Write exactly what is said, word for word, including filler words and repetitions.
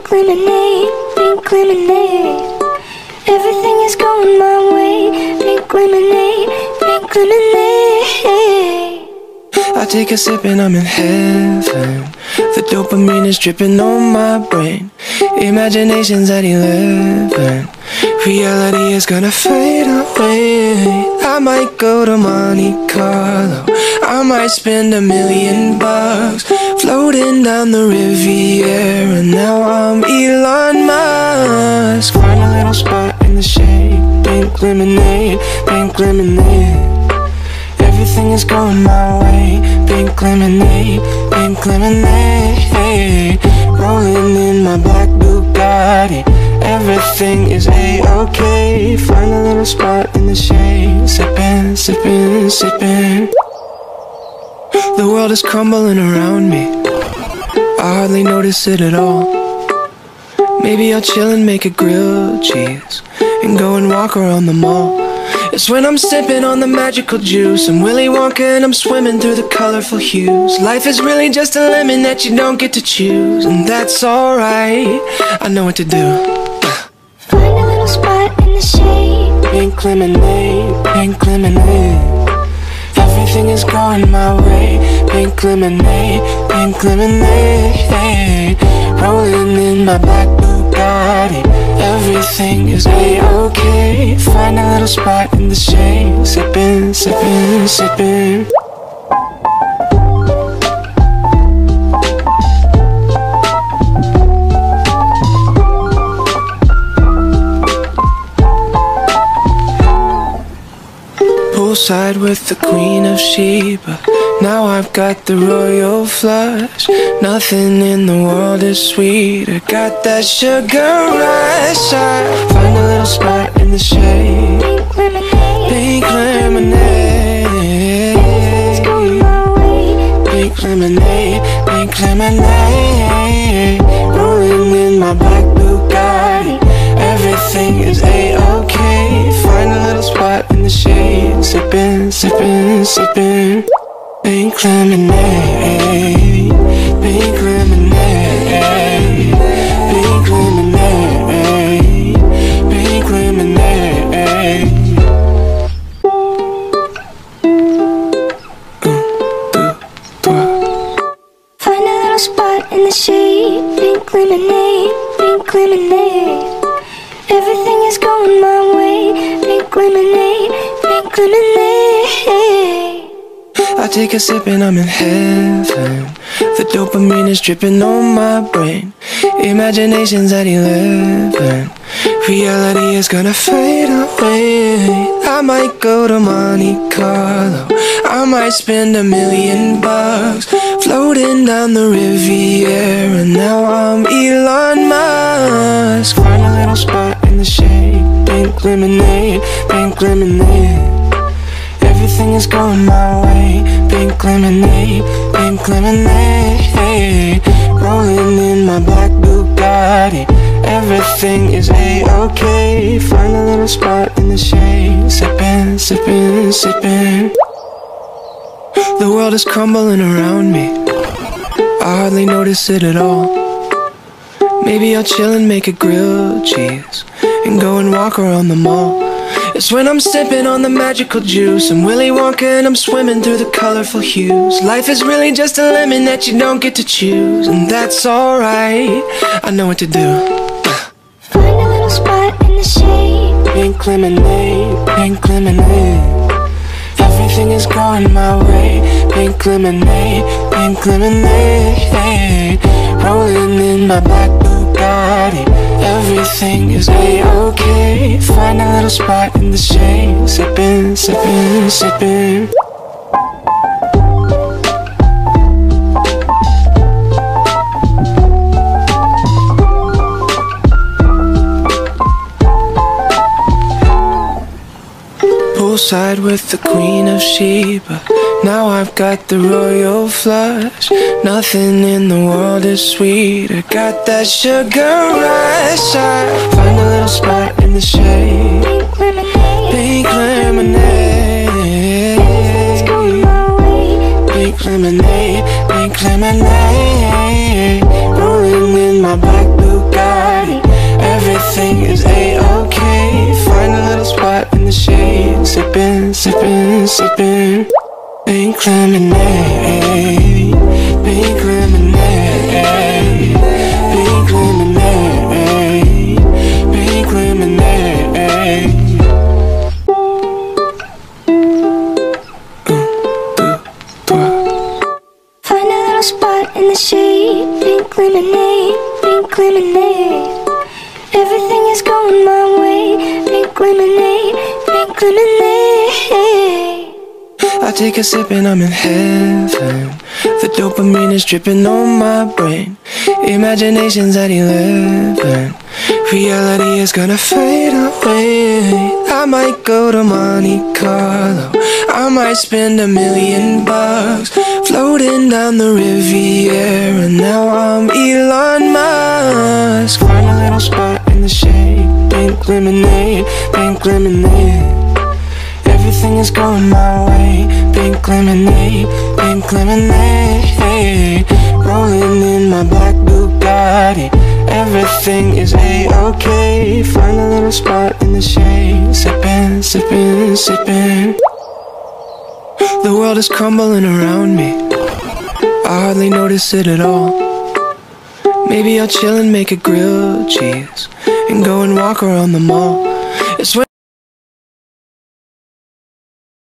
pink lemonade, pink lemonade. Everything is going my way. Pink lemonade, pink lemonade. I take a sip and I'm in heaven. The dopamine is dripping on my brain. Imagination's at eleven. Reality is gonna fade away. I might go to Monte Carlo. I might spend a million bucks floating down the Riviera. Now I'm Elon Musk. Find a little spot in the shade. Pink lemonade, pink lemonade. Everything is going my way. Pink lemonade, pink lemonade. Rolling in my black Bugatti. Everything is a-okay. Find a little spot in the shade. Sipping, sipping, sipping. The world is crumbling around me. I hardly notice it at all. Maybe I'll chill and make a grilled cheese and go and walk around the mall. It's when I'm sipping on the magical juice. I'm Willy Wonka and I'm swimming through the colorful hues. Life is really just a lemon that you don't get to choose, and that's alright. I know what to do. Find a little spot in the shade. Pink lemonade, pink lemonade. Everything is going my way. Pink lemonade, pink lemonade. Rolling in my black Bugatti. Everything is a-okay. Find a little spot in the shade. Sipping, sipping, sipping. Poolside with the Queen of Sheba. Now I've got the royal flush. Nothing in the world is sweeter. Got that sugar rush. I find a little spot in the shade. Pink lemonade. Pink lemonade, pink lemonade. Rolling in my black Bugatti. Everything is a-okay. Find a little spot in the shade. Sipping, sipping, sipping. Pink lemonade, pink lemonade, pink lemonade, pink lemonade. Find a little spot in the shade. Pink lemonade, pink lemonade. Everything is going my way. Pink lemonade, pink lemonade. I take a sip and I'm in heaven. The dopamine is dripping on my brain. Imagination's at eleven. Reality is gonna fade away. I might go to Monte Carlo. I might spend a million bucks floating down the Riviera. Now I'm Elon Musk. Find a little spot in the shade. Pink lemonade, pink lemonade. Everything is going my way. Pink lemonade, pink lemonade. Rolling in my black Bugatti. Everything is a-okay. Find a little spot in the shade. Sipping, sipping, sipping. The world is crumbling around me. I hardly notice it at all. Maybe I'll chill and make a grilled cheese and go and walk around the mall. It's when I'm sipping on the magical juice. I'm Willy Wonka and I'm swimming through the colorful hues. Life is really just a lemon that you don't get to choose, and that's alright. I know what to do. Find a little spot in the shade. Pink lemonade, pink lemonade. Everything is going my way. Pink lemonade, pink lemonade. Rolling in my black Bugatti. Everything is a-okay. Find a little spot in the shade. Sipping, sipping, sipping. Poolside with the Queen of Sheba. Now I've got the royal flush. Nothing in the world is sweeter. Got that sugar rush. I find a little spot in the shade. Pink lemonade, pink lemonade, pink lemonade. Rolling in my black Bugatti. everything is a-okay. Find a little spot in the shade, sipping, sipping, sipping pink lemonade, pink lemonade, pink lemonade, pink lemonade. Find a little spot in the shade, pink lemonade, pink lemonade. Everything is going my way, pink lemonade, pink lemonade. I take a sip and I'm in heaven. The dopamine is dripping on my brain. Imagination's at eleven. Reality is gonna fade away. I might go to Monte Carlo. I might spend a million bucks floating down the Riviera. Now I'm Elon Musk. Find a little spot in the shade, pink lemonade, pink lemonade. Everything is going my way, pink lemonade, pink lemonade. Rolling in my black Bugatti, everything is a-okay. Find a little spot in the shade, sipping, sipping, sipping. The world is crumbling around me, I hardly notice it at all. Maybe I'll chill and make a grilled cheese and go and walk around the mall. It's when